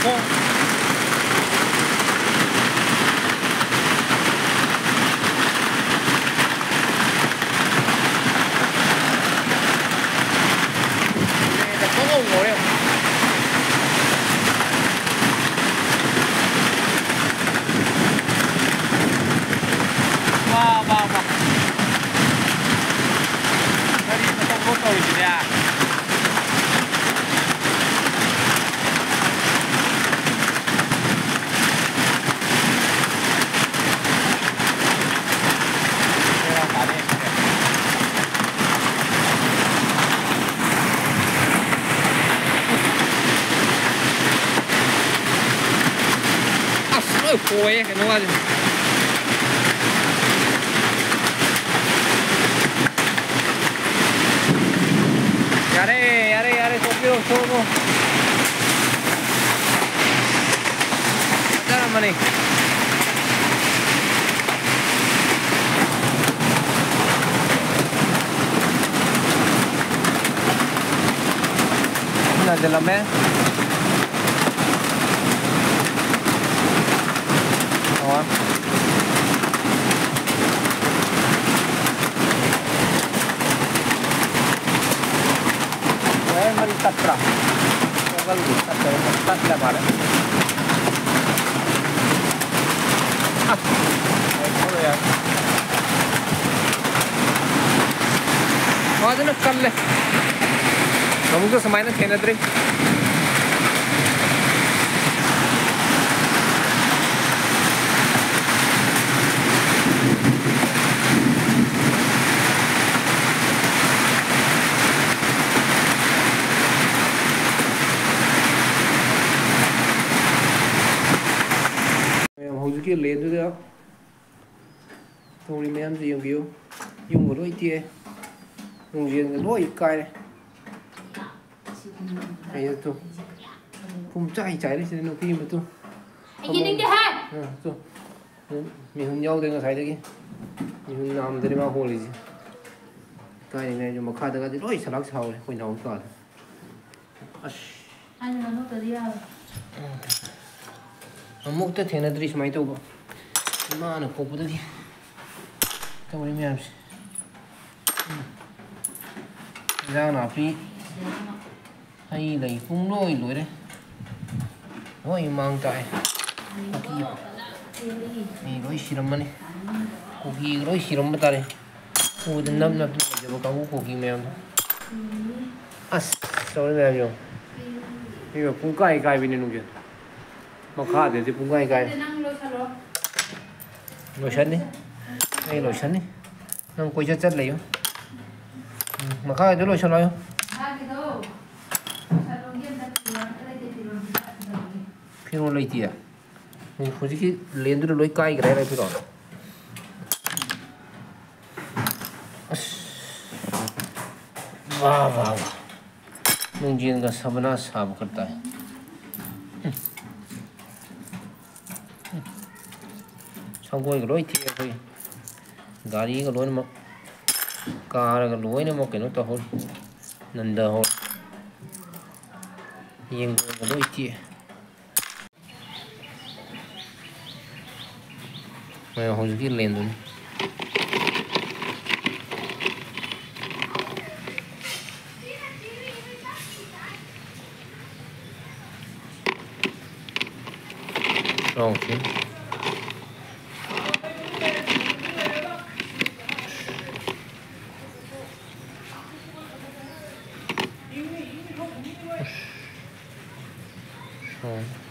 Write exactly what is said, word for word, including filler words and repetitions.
khô. Đây là có ngồi đây. Wow, wow, wow. Đây là trong cô tàu gì à? Ôi, cái nó gì? Yare, yare, yare, sopiro, sopo. Jangan mana? Mana dalamnya? Oh. Saya mari tatra. Kalau tatra, tatra mana? Ah, ini ya. Mau ada nak kalle. Kamu tu semaina kena dri. Cái lên nữa đó thôi đi mấy em gì kêu dùng một đôi tia dùng riêng cái đôi cay này này thôi không cháy cháy đấy cho nên nó khi mà tôi anh nhìn đi ha thôi mình không nhau thì nó thấy đấy kia mình làm thì bao hồ gì cái này nhưng mà khai được cái đôi salak sao này không nấu cả anh nó tới đi à Amuk tu thena dris mai tu ba. Mana ko pu tadi. Tahu ni macam. Jangan api. Hay lấy phun lôi lôi đấy. Ôi mang tại. Ni lôi siram mana? Koki lôi siram mata đấy. Ôi đừng nằm nằm giờ bao câu koki mèo. As, sorry mèo rồi. Bây giờ cũng cay cay bên này luôn kìa. Mà khá thì cũng ngay cái lotion đi đây lotion đi nó quay chất chất lấy không mà khá thì lotion lấy không phía nó lấy gì à mình không chỉ lên từ lối cay cái này phía đó वाह वाह मुंजीन का सबना साफ करता है कोई लोई थी कोई गाड़ी का लोन में कार का लोई ने मौके नो तो हो नंदा हो ये का लोई थी मैं हो चुकी लेन दूँ ओके Oh.